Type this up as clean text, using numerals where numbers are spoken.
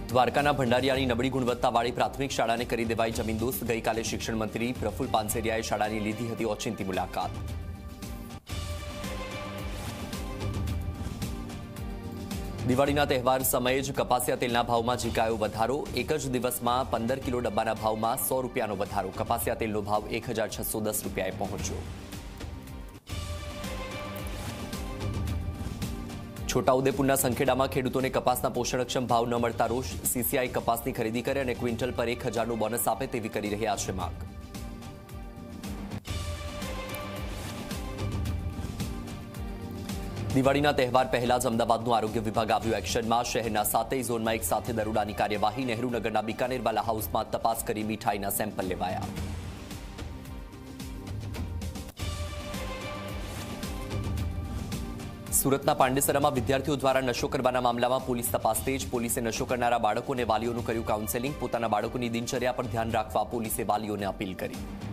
દ્વારકાના ભંડારિયાની નબળી ગુણવત્તાવાળી પ્રાથમિક શાળાને કરી દેવાઈ જમીનદોસ્ત। ગઈકાલે શિક્ષણ મંત્રી પ્રફુલ પાનસેરિયાએ શાળાની લીધી હતી ઓચિંતી મુલાકાત। દિવાળીના તહેવાર સમયે જ કપાસિયા તેલના ભાવમાં ઝીકાયો વધારો। એક જ દિવસમાં 15 કિલો ડબ્બાના ભાવમાં 100 રૂપિયાનો વધારો। કપાસિયા તેલનો ભાવ 1610 રૂપિયાએ પહોંચ્યો। છોટાઉદેપુરના સંખેડામાં ખેડૂતોને કપાસના પોષણક્ષમ ભાવ ન મળતા રોષ। સીસીઆઈ કપાસની ખરીદી કરે અને ક્વિન્ટલ પર 1000નું બોનસ આપે તેવી કરી રહ્યા છે માંગ। દિવાળીના તહેવાર પહેલા જ અમદાવાદનું આરોગ્ય વિભાગ આવ્યું એક્શનમાં। શહેરના 7 ઝોનમાં એક સાથે દરોડાની કાર્યવાહી। નહેરુનગરના બિકાનેરવાલા હાઉસમાં તપાસ કરી મીઠાઈના સેમ્પલ લેવાયા। સુરતના પાંડેસરામાં વિદ્યાર્થીઓ દ્વારા નશો કરવાના મામલામાં પોલીસ તપાસ તેજ। પોલીસે નશો કરનારા બાળકોને વાલીઓનું કર્યું કાઉન્સેલિંગ। પોતાના બાળકોની દિનચર્યા પર ધ્યાન રાખવા પોલીસે વાલીઓને અપીલ કરી।